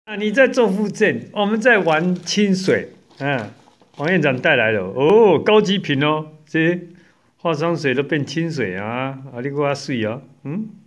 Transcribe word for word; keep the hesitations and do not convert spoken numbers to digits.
啊，你在做复健，我们在玩清水。嗯，王院长带来了哦，高级品哦，这些化妆水都变清水啊，啊，你给我水哦，嗯。